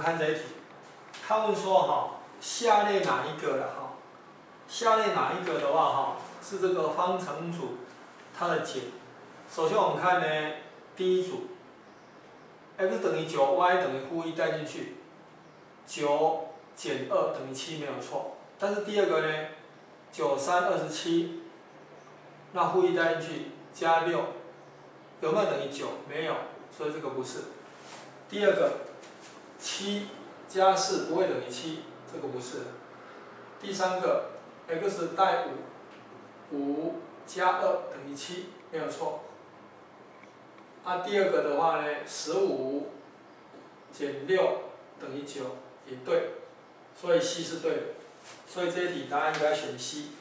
看这一题，他问说哈，下列哪一个了哈？下列哪一个的话哈，是这个方程组它的解？首先我们看呢，第一组 ，x 等于9 ，y 等于-1带进去，9减2等于7没有错。但是第二个呢，9、3、27，那-1带进去加6，有没有等于9？没有，所以这个不是。第二个，7加4不会等于7，这个不是。第三个 ，x 带5，5加2等于7，没有错。第二个的话呢，15减6等于9，也对，所以 C 是对的。所以这一题答案应该选 C。